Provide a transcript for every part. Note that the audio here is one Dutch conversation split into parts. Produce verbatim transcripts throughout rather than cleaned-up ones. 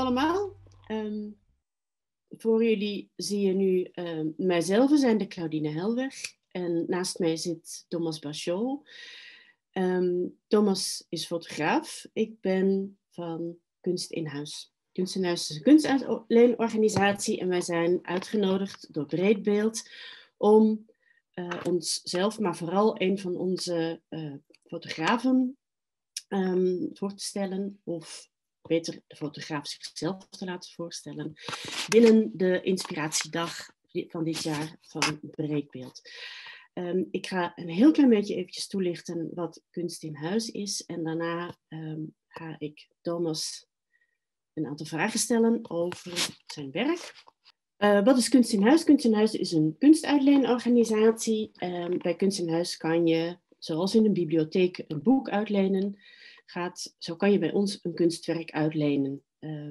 allemaal. Um, voor jullie zie je nu um, mijzelf, we zijn de Claudine Helweg. En naast mij zit Thomas Bachot. Um, Thomas is fotograaf. Ik ben van Kunst in Huis. Kunst in Huis is een kunstuitleenorganisatie en wij zijn uitgenodigd door Breedbeeld om uh, onszelf, maar vooral een van onze uh, fotografen um, voor te stellen, of beter de fotograaf zichzelf te laten voorstellen, binnen de inspiratiedag van dit jaar van Breedbeeld. Um, ik ga een heel klein beetje eventjes toelichten wat Kunst in Huis is en daarna um, ga ik Thomas een aantal vragen stellen over zijn werk. Uh, wat is Kunst in Huis? Kunst in Huis is een kunstuitleenorganisatie. Um, bij Kunst in Huis kan je, zoals in een bibliotheek, een boek uitlenen. Gaat, zo kan je bij ons een kunstwerk uitlenen. Uh,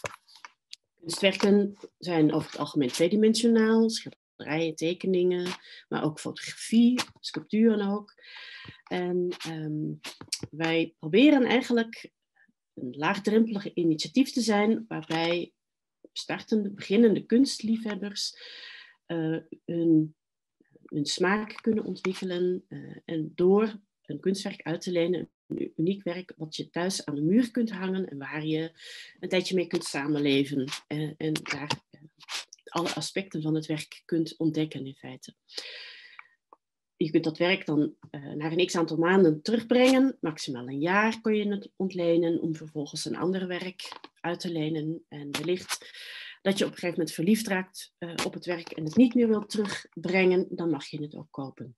kunstwerken zijn over het algemeen tweedimensionaal, schilderijen, tekeningen, maar ook fotografie, sculpturen ook. En um, wij proberen eigenlijk een laagdrempelig initiatief te zijn, waarbij startende, beginnende kunstliefhebbers uh, hun, hun smaak kunnen ontwikkelen uh, en door een kunstwerk uit te lenen, een uniek werk wat je thuis aan de muur kunt hangen en waar je een tijdje mee kunt samenleven uh, en daar uh, alle aspecten van het werk kunt ontdekken in feite. Je kunt dat werk dan uh, na een x-aantal maanden terugbrengen. Maximaal een jaar kun je het ontlenen om vervolgens een ander werk uit te lenen. En wellicht dat je op een gegeven moment verliefd raakt uh, op het werk en het niet meer wilt terugbrengen, dan mag je het ook kopen.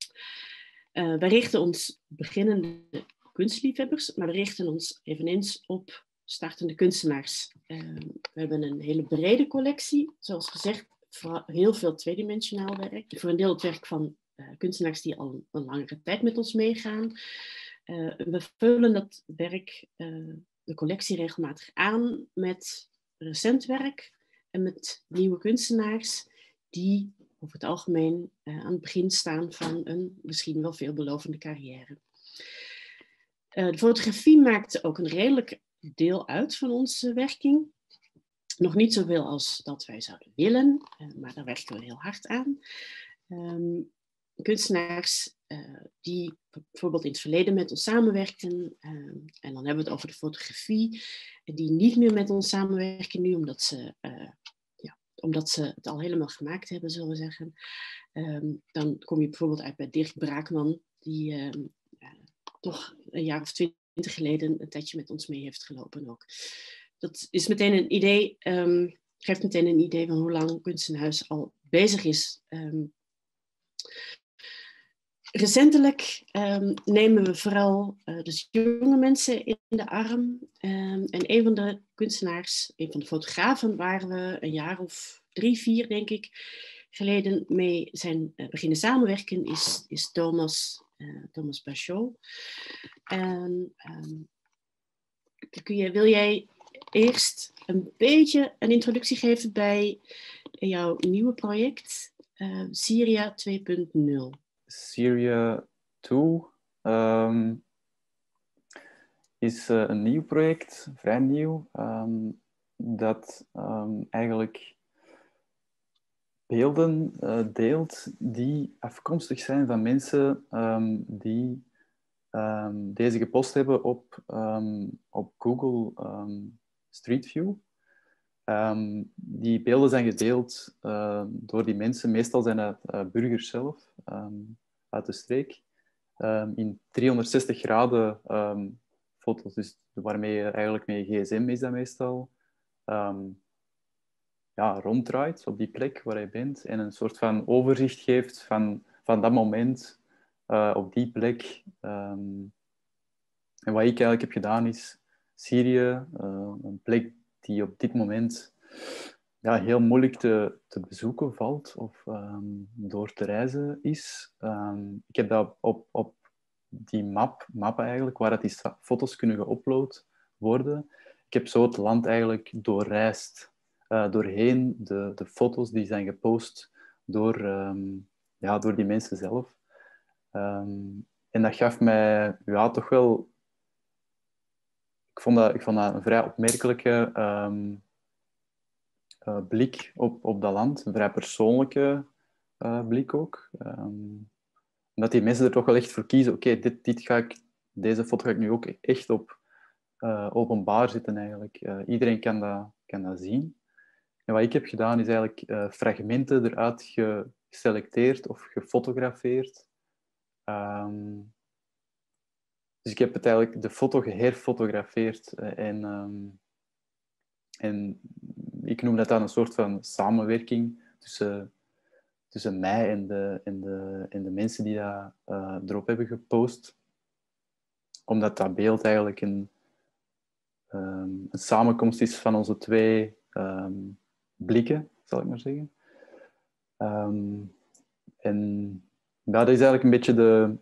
Uh, wij richten ons beginnende kunstliefhebbers, maar we richten ons eveneens op startende kunstenaars. Uh, we hebben een hele brede collectie, zoals gezegd, heel veel tweedimensionaal werk. Voor een deel het werk van Uh, kunstenaars die al een langere tijd met ons meegaan. Uh, we vullen dat werk, uh, de collectie regelmatig aan met recent werk en met nieuwe kunstenaars die over het algemeen uh, aan het begin staan van een misschien wel veelbelovende carrière. Uh, de fotografie maakt ook een redelijk deel uit van onze werking. Nog niet zoveel als dat wij zouden willen, uh, maar daar werken we heel hard aan. Um, Kunstenaars uh, die bijvoorbeeld in het verleden met ons samenwerkten, uh, en dan hebben we het over de fotografie, die niet meer met ons samenwerken nu, omdat ze, uh, ja, omdat ze het al helemaal gemaakt hebben, zullen we zeggen. Um, dan kom je bijvoorbeeld uit bij Dirk Braakman, die uh, uh, toch een jaar of twintig geleden een tijdje met ons mee heeft gelopen ook. Dat is meteen een idee, um, geeft meteen een idee van hoe lang Kunst in Huis al bezig is. Um, Recentelijk um, nemen we vooral uh, dus jonge mensen in de arm. Um, en een van de kunstenaars, een van de fotografen, waar we een jaar of drie, vier, denk ik, geleden mee zijn uh, beginnen samenwerken, is, is Thomas, uh, Thomas Bachot. En, um, kun je, wil jij eerst een beetje een introductie geven bij jouw nieuwe project, uh, Syria twee punt nul? Syria twee um, is uh, een nieuw project, vrij nieuw, um, dat um, eigenlijk beelden uh, deelt die afkomstig zijn van mensen um, die um, deze gepost hebben op, um, op Google um, Street View. Um, die beelden zijn gedeeld uh, door die mensen, meestal zijn het uh, burgers zelf, um, uit de streek, um, in driehonderdzestig graden um, foto's, dus waarmee je eigenlijk met je gsm is dat meestal, um, ja, ronddraait op die plek waar je bent en een soort van overzicht geeft van, van dat moment uh, op die plek. Um, en wat ik eigenlijk heb gedaan is Syrië, uh, een plek die op dit moment ja, heel moeilijk te, te bezoeken valt of um, door te reizen is. Um, ik heb dat op, op die map, mappen eigenlijk, waar dat die foto's kunnen geüpload worden. Ik heb zo het land eigenlijk doorreisd. Uh, doorheen de, de foto's die zijn gepost door, um, ja, door die mensen zelf. Um, en dat gaf mij ja, toch wel ik, vond dat, ik vond dat een vrij opmerkelijke um, uh, blik op, op dat land. Een vrij persoonlijke uh, blik ook. Um, omdat die mensen er toch wel echt voor kiezen. Oké, okay, dit, dit ga ik, deze foto ga ik nu ook echt op uh, openbaar zetten eigenlijk. Uh, iedereen kan dat, kan dat zien. En wat ik heb gedaan is eigenlijk uh, fragmenten eruit geselecteerd of gefotografeerd. Um, dus ik heb het eigenlijk de foto geherfotografeerd. Uh, en, um, en ik noem dat dan een soort van samenwerking tussen, tussen mij en de, en, de, en de mensen die dat uh, erop hebben gepost. Omdat dat beeld eigenlijk een, um, een samenkomst is van onze twee um, blikken, zal ik maar zeggen. Um, en ja, dat is eigenlijk een beetje de,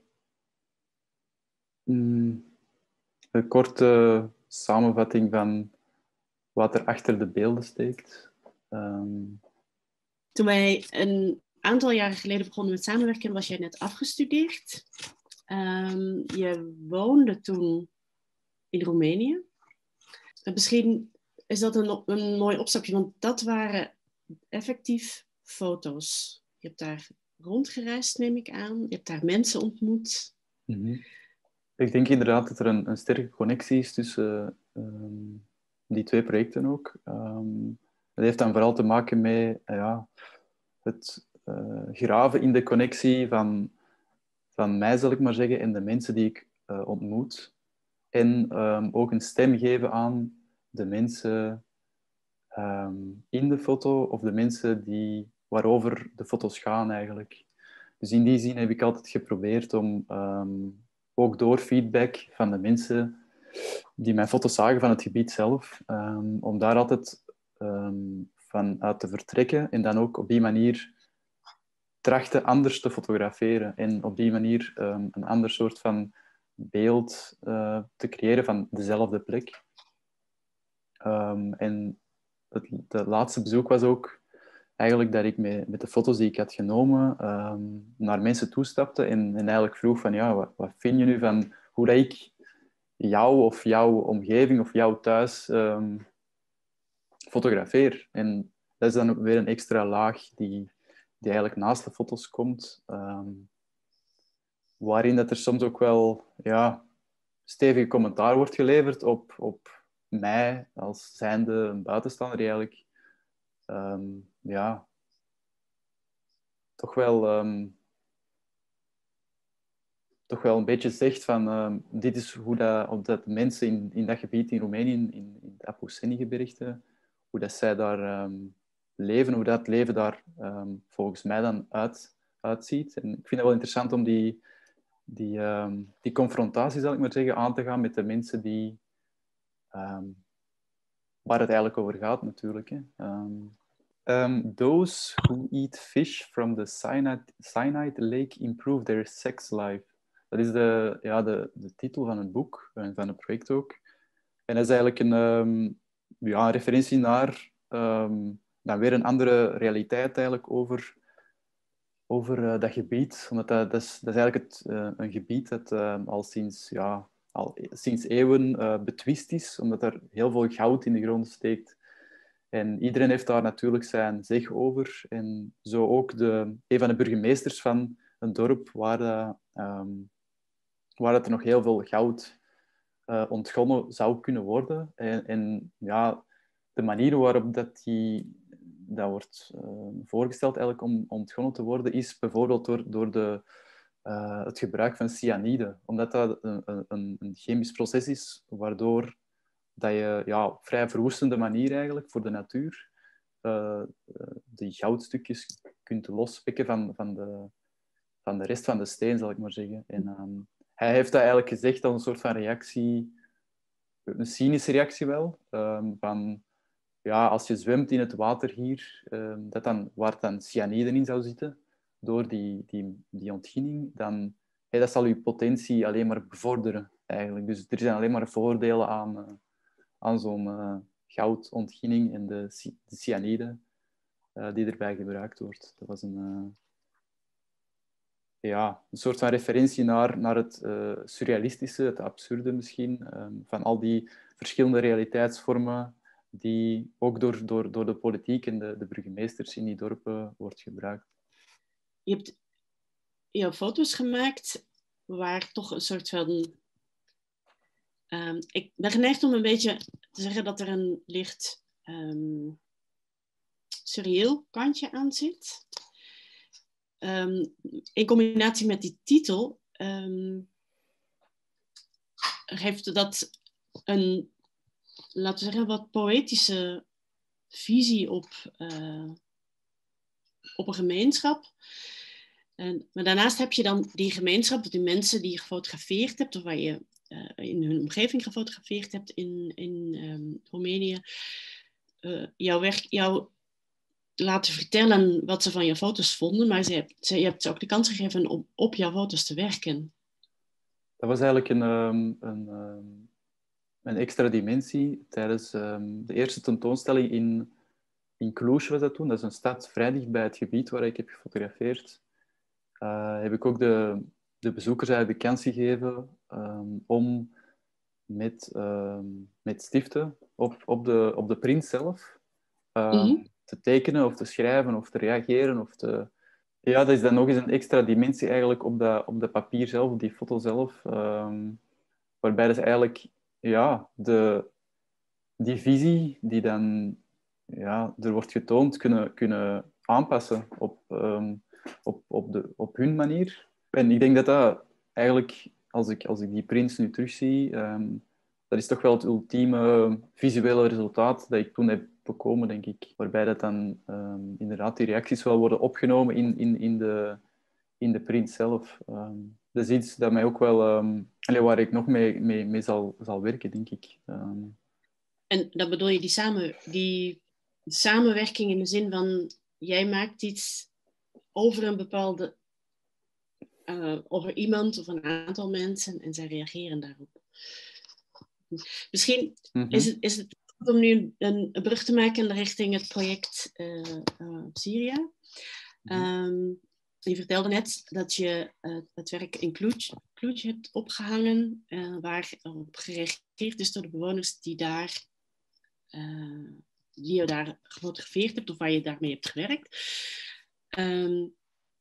mm, de korte samenvatting van wat er achter de beelden steekt. Um, Toen wij een aantal jaren geleden begonnen met samenwerken, was jij net afgestudeerd. Um, je woonde toen in Roemenië. En misschien is dat een, een mooi opstapje, want dat waren effectief foto's. Je hebt daar rondgereisd, neem ik aan. Je hebt daar mensen ontmoet. Mm-hmm. Ik denk inderdaad dat er een, een sterke connectie is tussen uh, um, die twee projecten ook. Um, dat heeft dan vooral te maken met uh, ja, het uh, graven in de connectie van, van mij, zal ik maar zeggen, en de mensen die ik uh, ontmoet. En um, ook een stem geven aan de mensen um, in de foto of de mensen die, waarover de foto's gaan eigenlijk. Dus in die zin heb ik altijd geprobeerd om um, ook door feedback van de mensen die mijn foto's zagen van het gebied zelf, um, om daar altijd um, van uit te vertrekken en dan ook op die manier trachten anders te fotograferen en op die manier um, een ander soort van beeld uh, te creëren van dezelfde plek. Um, en het de laatste bezoek was ook eigenlijk dat ik met, met de foto's die ik had genomen um, naar mensen toestapte en, en eigenlijk vroeg van ja, wat, wat vind je nu van hoe dat ik jou of jouw omgeving of jouw thuis um, fotografeer. En dat is dan weer een extra laag die, die eigenlijk naast de foto's komt, um, waarin dat er soms ook wel ja, stevige commentaar wordt geleverd op, op mij als zijnde een buitenstaander die eigenlijk um, ja, toch wel um, toch wel een beetje zegt van um, dit is hoe dat, of dat mensen in, in dat gebied in Roemenië, in, in de Apuseni-gebergte, hoe dat zij daar um, leven, hoe dat leven daar um, volgens mij dan uit, uitziet. En ik vind het wel interessant om die, die, um, die confrontatie, zal ik maar zeggen, aan te gaan met de mensen die, um, waar het eigenlijk over gaat natuurlijk. Hè. Um, um, those who eat fish from the cyanide, cyanide lake improve their sex life. Dat is de, ja, de, de titel van het boek en van het project ook. En dat is eigenlijk een, um, ja, een referentie naar um, dan weer een andere realiteit eigenlijk over, over uh, dat gebied. Omdat dat, dat, is, dat is eigenlijk het, uh, een gebied dat uh, al sinds, ja, al sinds eeuwen uh, betwist is, omdat er heel veel goud in de grond steekt. En iedereen heeft daar natuurlijk zijn zeg over. En zo ook de, een van de burgemeesters van een dorp waar dat, um, waar dat er nog heel veel goud uh, ontgonnen zou kunnen worden. En, en ja, de manier waarop dat, die, dat wordt uh, voorgesteld eigenlijk om ontgonnen te worden, is bijvoorbeeld door, door de, uh, het gebruik van cyanide. Omdat dat een, een, een chemisch proces is, waardoor dat je ja, op vrij verwoestende manier eigenlijk voor de natuur uh, die goudstukjes kunt lospikken van, van, de, van de rest van de steen, zal ik maar zeggen. En, um, hij heeft dat eigenlijk gezegd als een soort van reactie, een cynische reactie wel, um, van ja, als je zwemt in het water hier, um, dat dan, waar dan cyanide in zou zitten, door die, die, die ontginning, dan hey, dat zal je potentie alleen maar bevorderen, eigenlijk. Dus er zijn alleen maar voordelen aan, uh, aan zo'n uh, goudontginning en de, de cyanide uh, die erbij gebruikt wordt. Dat was een... Uh, ja, een soort van referentie naar, naar het uh, surrealistische, het absurde misschien, um, van al die verschillende realiteitsvormen die ook door, door, door de politiek en de, de burgemeesters in die dorpen wordt gebruikt. Je hebt jouw foto's gemaakt waar toch een soort van... Um, ik ben geneigd om een beetje te zeggen dat er een licht um, surreëel kantje aan zit. Um, in combinatie met die titel um, geeft dat een, laten we zeggen, wat poëtische visie op, uh, op een gemeenschap. En, maar daarnaast heb je dan die gemeenschap, die mensen die je gefotografeerd hebt, of waar je uh, in hun omgeving gefotografeerd hebt in, in um, Roemenië. Uh, jouw werk, jou laten vertellen wat ze van je foto's vonden, maar ze hebt, ze, je hebt ze ook de kans gegeven om op jouw foto's te werken. Dat was eigenlijk een, um, een, um, een extra dimensie tijdens um, de eerste tentoonstelling in, in Cluj was dat toen. Dat is een stad vrij dicht bij het gebied waar ik heb gefotografeerd. Uh, heb ik ook de, de bezoekers eigenlijk de kans gegeven um, om met, um, met stiften op, op, de, op de print zelf uh, mm-hmm. te tekenen of te schrijven of te reageren. Of te... Ja, dat is dan nog eens een extra dimensie eigenlijk op dat, op dat papier zelf, op die foto zelf. Um, waarbij dus eigenlijk ja, de, die visie die dan ja, er wordt getoond kunnen, kunnen aanpassen op... Um, Op, op, de, op hun manier. En ik denk dat dat eigenlijk, als ik, als ik die prints nu terugzie, um, dat is toch wel het ultieme visuele resultaat dat ik toen heb bekomen, denk ik. Waarbij dat dan um, inderdaad die reacties wel worden opgenomen in, in, in, de, in de print zelf. Um, dat is iets dat mij ook wel, um, allee, waar ik nog mee, mee, mee zal, zal werken, denk ik. Um, en dan bedoel je die, samen, die samenwerking in de zin van, jij maakt iets over een bepaalde, uh, over iemand of een aantal mensen en zij reageren daarop. Misschien mm-hmm. is, het, is het goed om nu een, een brug te maken richting het project uh, uh, Syrië. Mm-hmm. Um, je vertelde net dat je uh, het werk in Cluj, Cluj hebt opgehangen, uh, waar op gereageerd is door de bewoners die daar, uh, die je daar gefotografeerd hebt of waar je daarmee hebt gewerkt. Um,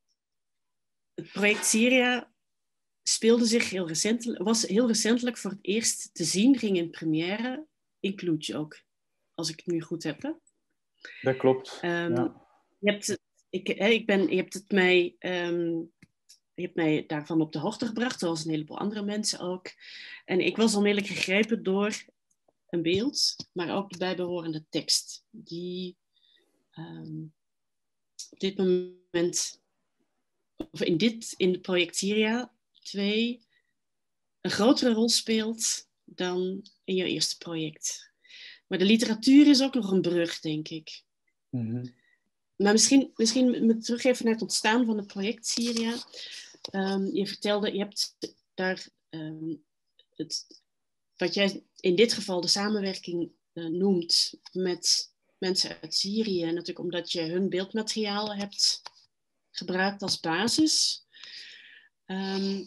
het project Syrië speelde zich heel recentelijk, was heel recentelijk voor het eerst te zien, ging in première in Cluj ook, als ik het nu goed heb. Hè? Dat klopt. Um, ja. je, hebt, ik, ik ben, je, hebt het mij, um, je hebt mij daarvan op de hoogte gebracht, zoals een heleboel andere mensen ook. En ik was onmiddellijk gegrepen door een beeld, maar ook de bijbehorende tekst, die um, op dit moment, of in dit, in het project Syrië twee, een grotere rol speelt dan in je eerste project. Maar de literatuur is ook nog een brug, denk ik. Mm-hmm. Maar misschien, misschien me teruggeven naar het ontstaan van het project Syrië. Um, je vertelde, je hebt daar um, het, wat jij in dit geval de samenwerking uh, noemt met mensen uit Syrië, natuurlijk omdat je hun beeldmateriaal hebt gebruikt als basis. Um,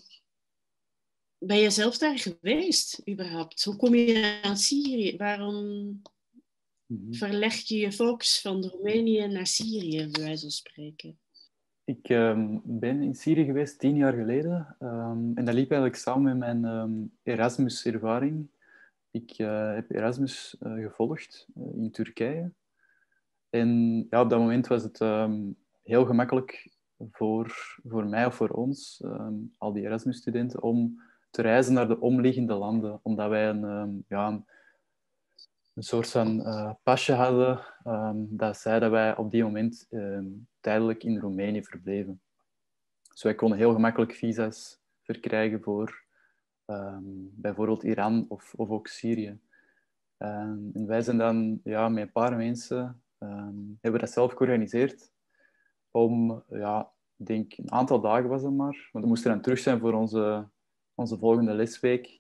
ben je zelf daar geweest, überhaupt? Hoe kom je aan Syrië? Waarom mm-hmm. verleg je je focus van Roemenië naar Syrië, bij wijze van spreken? Ik um, ben in Syrië geweest tien jaar geleden. Um, en dat liep eigenlijk samen met mijn um, Erasmus-ervaring. Ik uh, heb Erasmus uh, gevolgd uh, in Turkije. En ja, op dat moment was het um, heel gemakkelijk voor, voor mij of voor ons, um, al die Erasmus-studenten, om te reizen naar de omliggende landen. Omdat wij een, um, ja, een, een soort van uh, pasje hadden um, dat zei dat wij op die moment um, tijdelijk in Roemenië verbleven. Dus wij konden heel gemakkelijk visa's verkrijgen voor um, bijvoorbeeld Iran of, of ook Syrië. Um, en wij zijn dan ja, met een paar mensen um, hebben dat zelf georganiseerd om, ja, ik denk een aantal dagen was het maar, want we moesten dan terug zijn voor onze, onze volgende lesweek,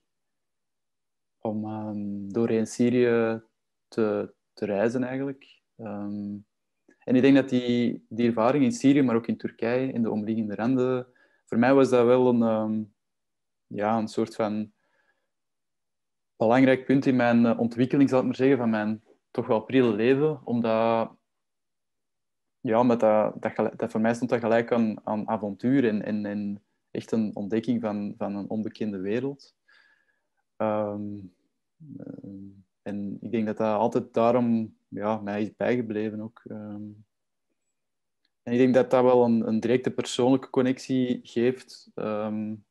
om um, doorheen Syrië te, te reizen eigenlijk. Um, en ik denk dat die, die ervaring in Syrië, maar ook in Turkije, in de omliggende landen, voor mij was dat wel een, um, ja, een soort van belangrijk punt in mijn uh, ontwikkeling, zal ik maar zeggen, van mijn toch wel prille leven, omdat ja, met dat, dat, dat voor mij stond dat gelijk aan, aan avontuur en, en, en echt een ontdekking van, van een onbekende wereld. Um, um, en ik denk dat dat altijd daarom ja, mij is bijgebleven ook. Um, en ik denk dat dat wel een, een directe persoonlijke connectie geeft um,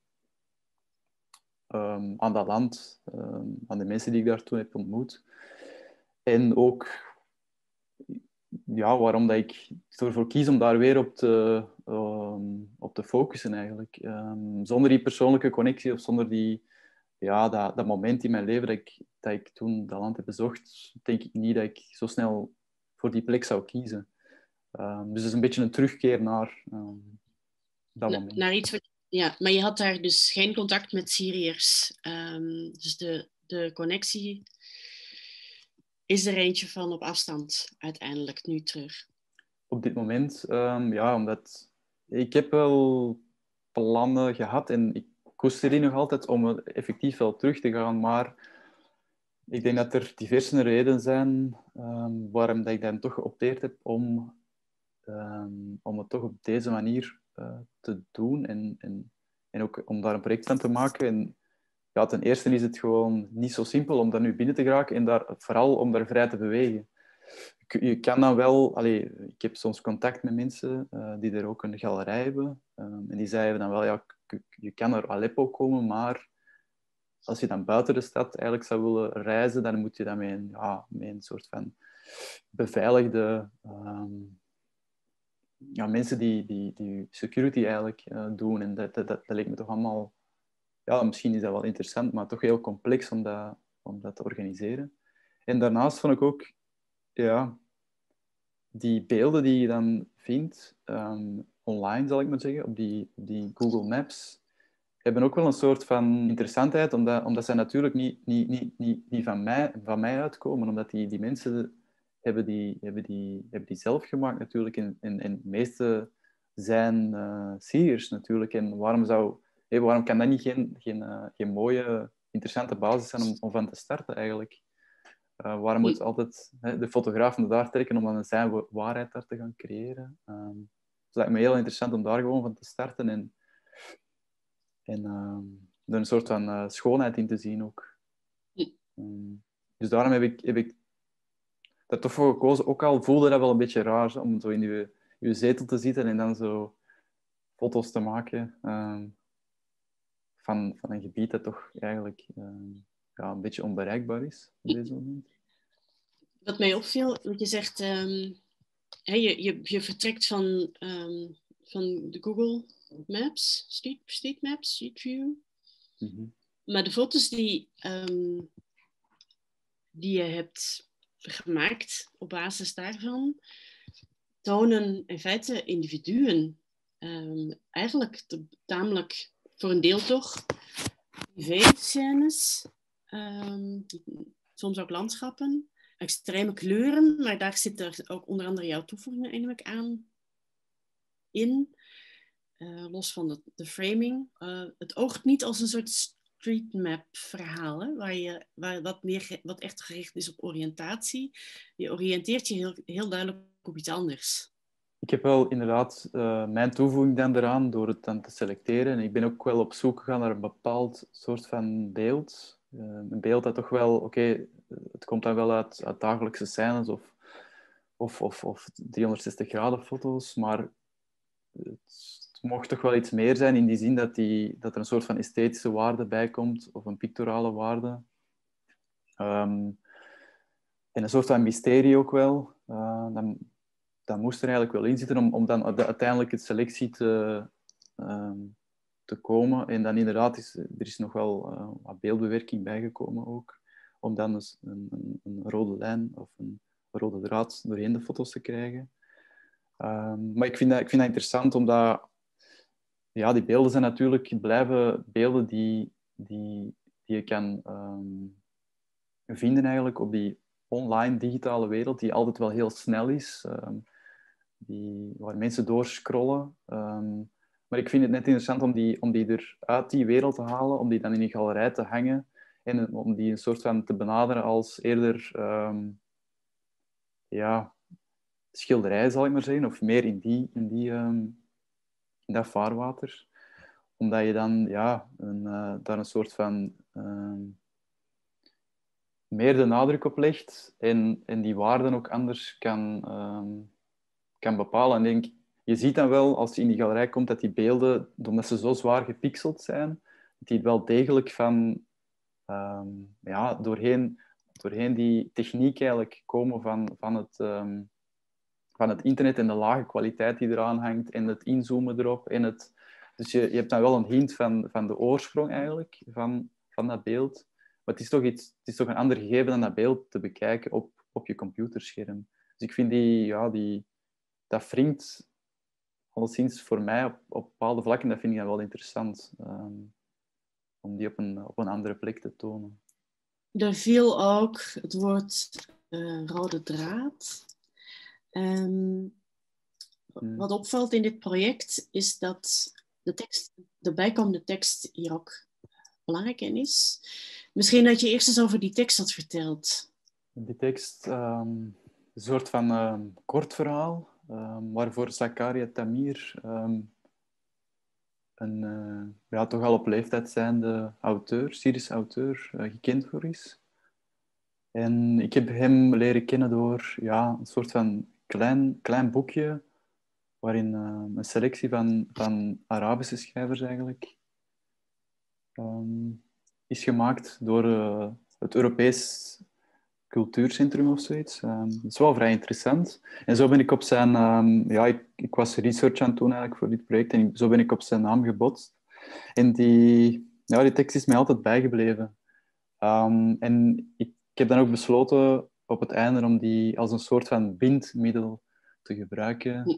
um, aan dat land, um, aan de mensen die ik daar toen heb ontmoet. En ook ja, waarom dat ik ervoor kies om daar weer op te, um, op te focussen eigenlijk. Um, zonder die persoonlijke connectie of zonder die, ja, dat, dat moment in mijn leven dat ik, dat ik toen dat land heb bezocht, denk ik niet dat ik zo snel voor die plek zou kiezen. Um, dus het is een beetje een terugkeer naar um, dat Na, moment. naar iets wat, ja, maar je had daar dus geen contact met Syriërs. Um, dus de, de connectie is er eentje van op afstand uiteindelijk nu terug. Op dit moment, um, ja, omdat ik heb wel plannen gehad en ik koester die nog altijd om effectief wel terug te gaan, maar ik denk dat er diverse redenen zijn um, waarom dat ik dan toch geopteerd heb om, um, om het toch op deze manier uh, te doen en, en, en ook om daar een project van te maken. En, ja, ten eerste is het gewoon niet zo simpel om daar nu binnen te geraken en daar, vooral om daar vrij te bewegen. Je kan dan wel... Allee, ik heb soms contact met mensen uh, die er ook een galerij hebben. Um, en die zeiden dan wel, ja, je kan naar Aleppo komen, maar als je dan buiten de stad eigenlijk zou willen reizen, dan moet je dat met een, ja, met een soort van beveiligde... Um, ja, mensen die, die, die security eigenlijk uh, doen. En dat, dat, dat leek me toch allemaal... Ja, misschien is dat wel interessant, maar toch heel complex om dat, om dat te organiseren. En daarnaast vond ik ook... Ja, die beelden die je dan vindt, um, online zal ik maar zeggen, op die, op die Google Maps, hebben ook wel een soort van interessantheid, omdat, omdat zij natuurlijk niet, niet, niet, niet, niet van, mij, van mij uitkomen, omdat die, die mensen hebben die, hebben, die, hebben die zelf gemaakt natuurlijk, en, en, en de meeste zijn uh, Syriërs natuurlijk. En waarom, zou, hey, waarom kan dat niet geen, geen, uh, geen mooie, interessante basis zijn om, om van te starten eigenlijk? Uh, waarom moet altijd hè, de fotograaf naar daar trekken om dan zijn waarheid daar te gaan creëren? Um, dus het lijkt me heel interessant om daar gewoon van te starten en, en um, er een soort van uh, schoonheid in te zien ook. Um, dus daarom heb ik, heb ik daar toch voor gekozen. Ook al voelde dat wel een beetje raar, om zo in je, je zetel te zitten en dan zo foto's te maken um, van, van een gebied dat toch eigenlijk um, ja, een beetje onbereikbaar is op deze moment. Wat mij opviel, wat je zegt, um, he, je, je, je vertrekt van, um, van de Google Maps, Street, Street Maps, Street View. Mm-hmm. Maar de foto's die, um, die je hebt gemaakt op basis daarvan, tonen in feite individuen. Um, eigenlijk te, tamelijk, voor een deel toch, privé-scènes, um, soms ook landschappen. Extreme kleuren, maar daar zit er ook onder andere jouw toevoeging neem ik aan in. Uh, los van de, de framing. Uh, het oogt niet als een soort streetmap verhaal, hè, waar je, waar wat, meer, wat echt gericht is op oriëntatie. Je oriënteert je heel, heel duidelijk op iets anders. Ik heb wel inderdaad uh, mijn toevoeging dan eraan door het dan te selecteren. En ik ben ook wel op zoek gegaan naar een bepaald soort van beeld. Uh, een beeld dat toch wel, oké, okay, het komt dan wel uit, uit dagelijkse scènes of, of, of, of driehonderdzestig graden foto's, maar het, het mocht toch wel iets meer zijn in die zin dat, die, dat er een soort van esthetische waarde bij komt of een pictorale waarde. Um, en een soort van mysterie ook wel. Uh, dan, dat moest er eigenlijk wel in zitten om, om dan uiteindelijk het selectie te, um, te komen. En dan inderdaad is er is nog wel uh, wat beeldbewerking bijgekomen ook. Om dan een, een, een rode lijn of een rode draad doorheen de foto's te krijgen. Um, maar ik vind, dat, ik vind dat interessant omdat ja, die beelden zijn natuurlijk blijven beelden die, die, die je kan um, vinden eigenlijk op die online digitale wereld die altijd wel heel snel is. Um, Die, waar mensen doorscrollen. Um, maar ik vind het net interessant om die, om die er uit die wereld te halen, om die dan in een galerij te hangen En om die een soort van te benaderen als eerder um, ja, schilderij, zal ik maar zeggen, of meer in, die, in, die, um, in dat vaarwater. Omdat je dan ja, een, uh, daar een soort van um, meer de nadruk op legt en, en die waarden ook anders kan, um, kan bepalen. En denk, je ziet dan wel, als je in die galerij komt, dat die beelden, omdat ze zo zwaar gepixeld zijn, dat die wel degelijk van, um, ja, doorheen, doorheen die techniek eigenlijk komen van, van, het, um, van het internet en de lage kwaliteit die eraan hangt en het inzoomen erop. En het, dus je, je hebt dan wel een hint van, van de oorsprong eigenlijk, van, van dat beeld. Maar het is, toch iets, het is toch een ander gegeven dan dat beeld te bekijken op, op je computerscherm. Dus ik vind die, ja, die, dat wringt alleszins voor mij op, op bepaalde vlakken, dat vind ik dan wel interessant. Um, om die op een, op een andere plek te tonen. Er viel ook het woord uh, rode draad. Um, hmm. Wat opvalt in dit project is dat de, tekst, de bijkomende tekst hier ook belangrijk in is. Misschien dat je eerst eens over die tekst had verteld. Die tekst, um, een soort van um, kort verhaal, um, waarvoor Zakaria Tamir, um, een uh, ja, toch al op leeftijd zijnde auteur, Syrische auteur, uh, gekend voor is. En ik heb hem leren kennen door ja, een soort van klein, klein boekje, waarin uh, een selectie van, van Arabische schrijvers eigenlijk um, is gemaakt door uh, het Europees Cultuurcentrum of zoiets. Um, dat is wel vrij interessant. En zo ben ik op zijn... Um, ja, ik, ik was research aan het doen eigenlijk voor dit project en zo ben ik op zijn naam gebotst. En die, ja, die tekst is mij altijd bijgebleven. Um, en ik, ik heb dan ook besloten op het einde om die als een soort van bindmiddel te gebruiken.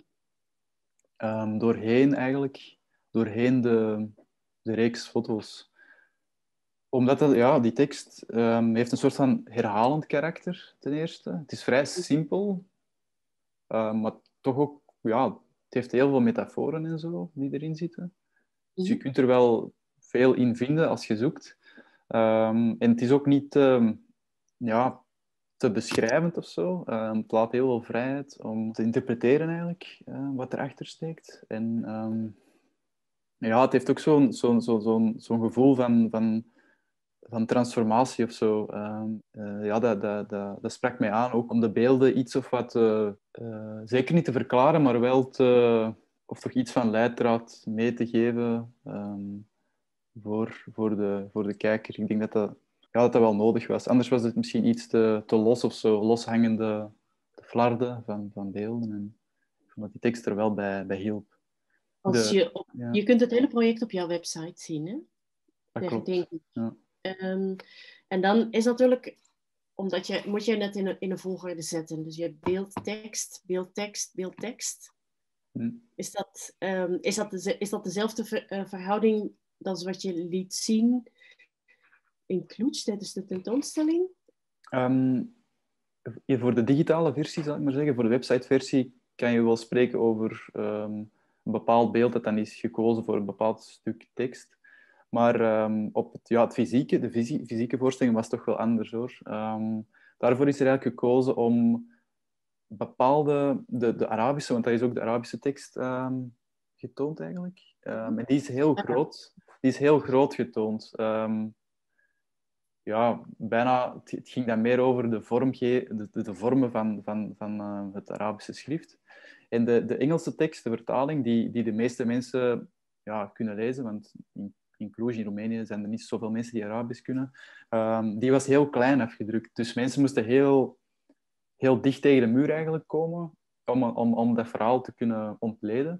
Um, doorheen eigenlijk, doorheen de, de reeks foto's. Omdat het, ja, die tekst um, heeft een soort van herhalend karakter, ten eerste. Het is vrij simpel, uh, maar toch ook, ja, het heeft heel veel metaforen en zo die erin zitten. Dus je kunt er wel veel in vinden als je zoekt. Um, en het is ook niet um, ja, te beschrijvend of zo. Um, het laat heel veel vrijheid om te interpreteren eigenlijk, uh, wat erachter steekt. En um, ja, het heeft ook zo'n zo'n zo'n zo'n zo'n gevoel van... van van transformatie of zo. Uh, uh, ja, dat, dat, dat, dat sprak mij aan, ook om de beelden iets of wat, uh, uh, zeker niet te verklaren, maar wel te, of toch iets van leidraad mee te geven um, voor, voor, de, voor de kijker. Ik denk dat dat, ja, dat dat wel nodig was. Anders was het misschien iets te, te los of zo, loshangende flarden van, van beelden. En ik vond dat die tekst er wel bij, bij hielp. Als de, je, op, ja. je kunt het hele project op jouw website zien, hè? Dat klopt. Denk ik. Ja. Um, en dan is natuurlijk, omdat je, moet je net in een, in een volgorde zetten. Dus je hebt beeld, tekst, beeld, tekst, beeld, tekst. Hmm. Is, dat, um, is, dat de, is dat dezelfde ver, uh, verhouding als wat je liet zien in Cluj tijdens de tentoonstelling? Um, voor de digitale versie, zal ik maar zeggen, voor de websiteversie kan je wel spreken over um, een bepaald beeld dat dan is gekozen voor een bepaald stuk tekst. Maar um, op het, ja, het fysieke, de fysie, fysieke voorstelling was toch wel anders, hoor. Um, daarvoor is er eigenlijk gekozen om bepaalde... De, de Arabische, want dat is ook de Arabische tekst um, getoond, eigenlijk. Um, en die is heel groot. Die is heel groot getoond. Um, ja, bijna... Het, het ging dan meer over de, vormge, de, de, de vormen van, van, van uh, het Arabische schrift. En de, de Engelse tekst, de vertaling, die, die de meeste mensen ja, kunnen lezen, want... In, in Cluj, in Roemenië, zijn er niet zoveel mensen die Arabisch kunnen. Um, die was heel klein afgedrukt. Dus mensen moesten heel, heel dicht tegen de muur eigenlijk komen om, om, om dat verhaal te kunnen ontleden.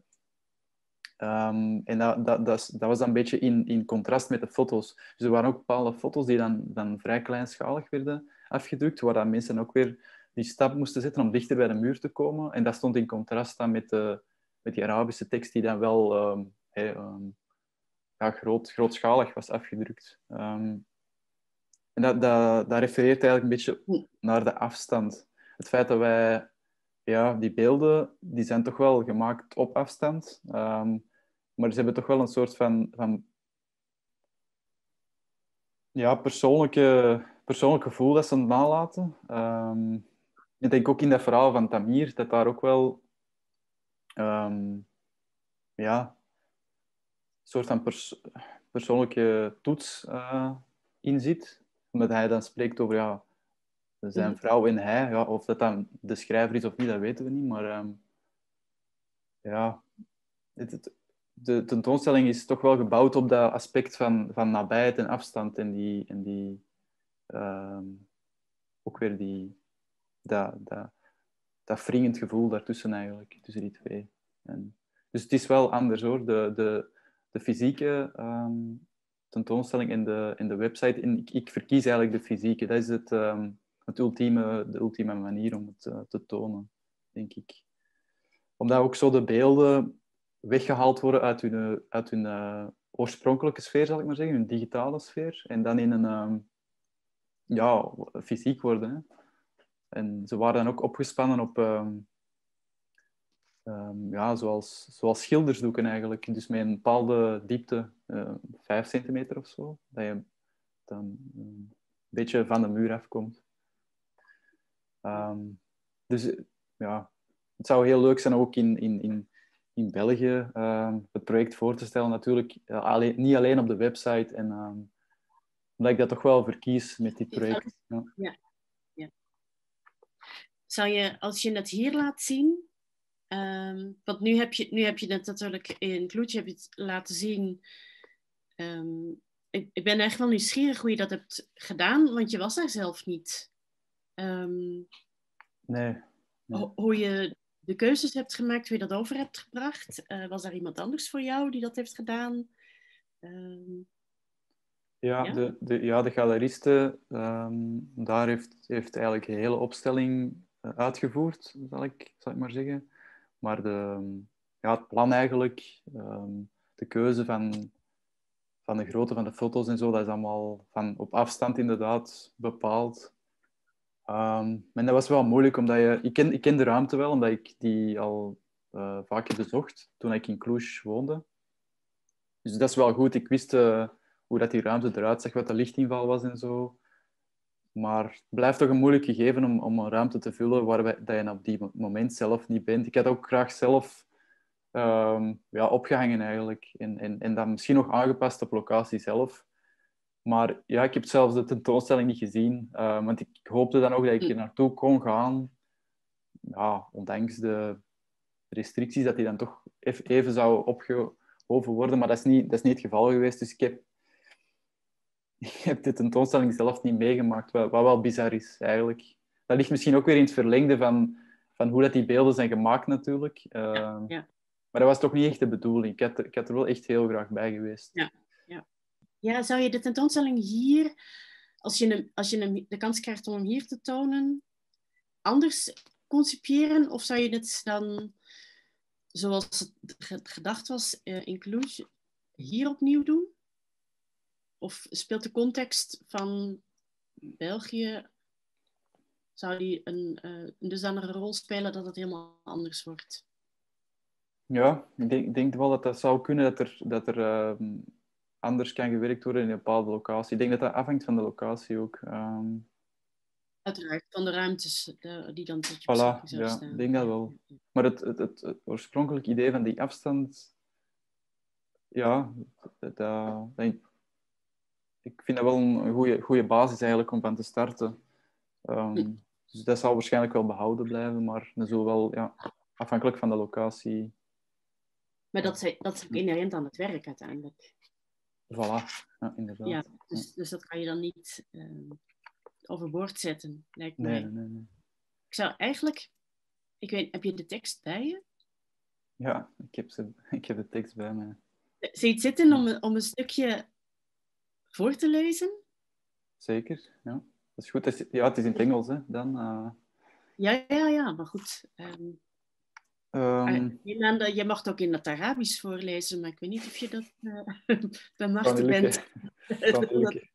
Um, en dat, dat, dat, dat was dan een beetje in, in contrast met de foto's. Dus er waren ook bepaalde foto's die dan, dan vrij kleinschalig werden afgedrukt, waar dan mensen ook weer die stap moesten zetten om dichter bij de muur te komen. En dat stond in contrast dan met, de, met die Arabische tekst die dan wel... Um, hey, um, ja, groot, grootschalig was afgedrukt. Um, en dat, dat, dat refereert eigenlijk een beetje naar de afstand. Het feit dat wij... Ja, die beelden die zijn toch wel gemaakt op afstand. Um, maar ze hebben toch wel een soort van... van ja, persoonlijke, persoonlijk gevoel dat ze nalaten. Um, ik denk ook in dat verhaal van Tamir, dat daar ook wel um, ja, een soort van pers persoonlijke toets uh, in zit. Omdat hij dan spreekt over ja, zijn Mhm. vrouw en hij. Ja, of dat dan de schrijver is of niet, dat weten we niet. Maar um, ja, het, het, de tentoonstelling is toch wel gebouwd op dat aspect van, van nabijheid en afstand. En die, en die um, ook weer die, dat, dat, dat wringend gevoel daartussen eigenlijk, tussen die twee. En, dus het is wel anders hoor. De, de, de fysieke um, tentoonstelling en de, en de website. En ik, ik verkies eigenlijk de fysieke. Dat is het, um, het ultieme, de ultieme manier om het uh, te tonen, denk ik. Omdat ook zo de beelden weggehaald worden uit hun, uit hun uh, oorspronkelijke sfeer, zal ik maar zeggen, hun digitale sfeer. En dan in een um, ja, fysiek worden. Hè. En ze waren dan ook opgespannen op, um, um, ja, zoals, zoals schildersdoeken eigenlijk. Dus met een bepaalde diepte, uh, vijf centimeter of zo, dat je dan een beetje van de muur afkomt. Um, dus ja, het zou heel leuk zijn ook in, in, in, in België um, het project voor te stellen. Natuurlijk uh, alleen, niet alleen op de website. En, um, omdat ik dat toch wel verkies met dit project. Ja. Ja, ja. Zou je, als je het hier laat zien, um, want nu heb, je, nu heb je het natuurlijk in Cluj heb je het laten zien. Um, ik, ik ben echt wel nieuwsgierig hoe je dat hebt gedaan, want je was daar zelf niet. Um, Nee. nee. Ho hoe je de keuzes hebt gemaakt, hoe je dat over hebt gebracht. Uh, was daar iemand anders voor jou die dat heeft gedaan? Um, Ja, ja? De, de, ja, de galeriste, um, daar heeft, heeft eigenlijk een hele opstelling uitgevoerd, zal ik, zal ik maar zeggen. Maar de, ja, het plan eigenlijk, um, de keuze van, van de grootte van de foto's en zo, dat is allemaal van op afstand inderdaad bepaald. Um, en dat was wel moeilijk, omdat je... Ik ken, ik ken de ruimte wel, omdat ik die al uh, vaak heb bezocht toen ik in Cluj woonde. Dus dat is wel goed. Ik wist uh, hoe dat die ruimte eruit zag, wat de lichtinval was en zo. Maar het blijft toch een moeilijk gegeven om, om een ruimte te vullen waar wij, dat je op die moment zelf niet bent. Ik had ook graag zelf um, ja, opgehangen eigenlijk. En, en, en dan misschien nog aangepast op locatie zelf. Maar ja, ik heb zelfs de tentoonstelling niet gezien. Uh, want ik hoopte dan ook dat ik er naartoe kon gaan. Ja, ondanks de restricties, dat die dan toch even zou opgehoven worden. Maar dat is niet, dat is niet het geval geweest. Dus ik heb, ik heb de tentoonstelling zelf niet meegemaakt. Wat, wat wel bizar is, eigenlijk. Dat ligt misschien ook weer in het verlengde van, van hoe dat die beelden zijn gemaakt, natuurlijk. Uh, Ja, ja. Maar dat was toch niet echt de bedoeling. Ik had, ik had er wel echt heel graag bij geweest. Ja, ja. Ja, zou je de tentoonstelling hier, als je, hem, als je hem, de kans krijgt om hem hier te tonen, anders concipiëren? Of zou je het dan, zoals het gedacht was uh, in Cluj, hier opnieuw doen? Of speelt de context van België, zou die een, uh, een dusdanige rol spelen dat het helemaal anders wordt? Ja, ik denk, ik denk wel dat dat zou kunnen, dat er, dat er uh, anders kan gewerkt worden in een bepaalde locatie. Ik denk dat dat afhangt van de locatie ook. Um... Uiteraard, van de ruimtes de, die dan tot je Voilà, beschikking zouden ja, staan. ik denk dat wel. Maar het, het, het, het oorspronkelijke idee van die afstand, ja, dat, dat, ik vind dat wel een goede, goede basis eigenlijk om van te starten. Um, dus dat zal waarschijnlijk wel behouden blijven, maar dat zullen wel, ja, afhankelijk van de locatie. Maar dat is, dat is ook inherent aan het werk uiteindelijk. Voilà, ja, inderdaad. Ja, dus, dus dat kan je dan niet uh, overboord zetten, lijkt nee, mij. Nee, nee. Ik zou eigenlijk... Ik weet, heb je de tekst bij je? Ja, ik heb, ze, ik heb de tekst bij me. Zie je het zitten om, om een stukje voor te lezen? Zeker, ja. Dat is goed. Het is, ja, het is in het Engels, hè. Dan, uh... Ja, ja, ja, maar goed. Um, um, je mag het ook in het Arabisch voorlezen, maar ik weet niet of je dat uh, bij machten bent. Kan niet lukken.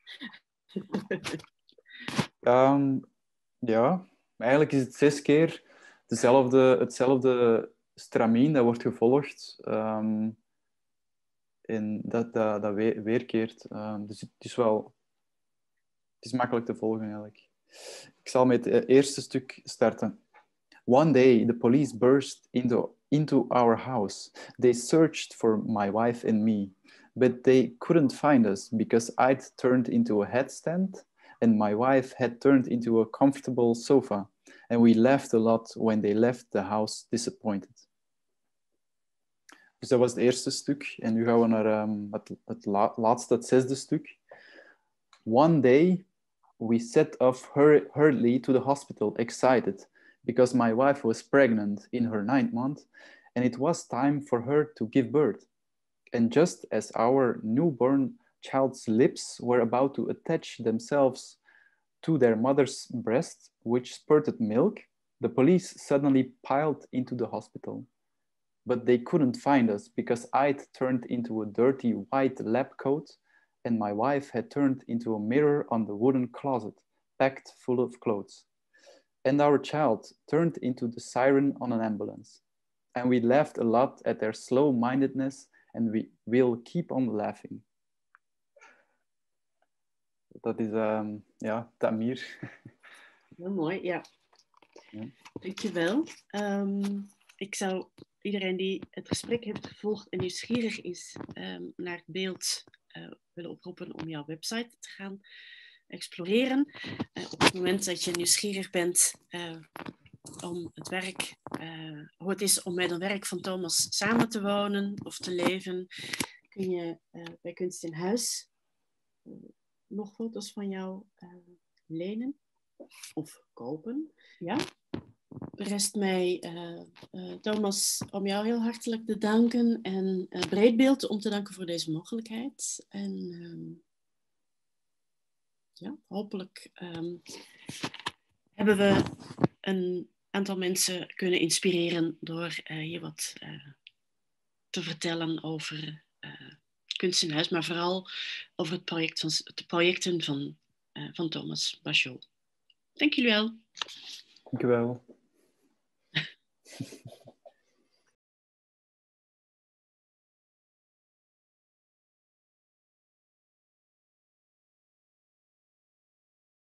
um, ja, eigenlijk is het zes keer dezelfde, hetzelfde stramien dat wordt gevolgd. Um, en dat, dat, dat weerkeert. Um, dus het is wel Het is makkelijk te volgen eigenlijk. Ik zal met het eerste stuk starten. One day, the police burst into, into our house. They searched for my wife and me, but they couldn't find us because I'd turned into a headstand and my wife had turned into a comfortable sofa. And we laughed a lot when they left the house disappointed. Dus dat was het eerste stuk. En nu gaan we naar um, het, het la- laatste, het zesde stuk. One day, we set off hur- hurriedly to the hospital, excited, because my wife was pregnant in her ninth month, and it was time for her to give birth. And just as our newborn child's lips were about to attach themselves to their mother's breast, which spurted milk, the police suddenly piled into the hospital. But they couldn't find us because I'd turned into a dirty white lab coat and my wife had turned into a mirror on the wooden closet, packed full of clothes. And our child turned into the siren on an ambulance. And we laughed a lot at their slow-mindedness and we will keep on laughing. Dat is, um, ja, Tamir. Heel mooi, ja. ja. Dankjewel. Um, ik zou iedereen die het gesprek heeft gevolgd en nieuwsgierig is um, naar het beeld uh, willen oproepen om jouw website te gaan exploreren. Uh, op het moment dat je nieuwsgierig bent uh, om het werk, uh, hoe het is om met een werk van Thomas samen te wonen of te leven, kun je uh, bij Kunst in Huis uh, nog foto's van jou uh, lenen of kopen. Ja? Rest mij, uh, uh, Thomas, om jou heel hartelijk te danken en uh, Breedbeeld om te danken voor deze mogelijkheid. En um, ja, hopelijk um, hebben we een aantal mensen kunnen inspireren door uh, hier wat uh, te vertellen over uh, Kunst in Huis, maar vooral over het project van, de projecten van, uh, van Thomas Bachot. Dank jullie wel. Dank je wel.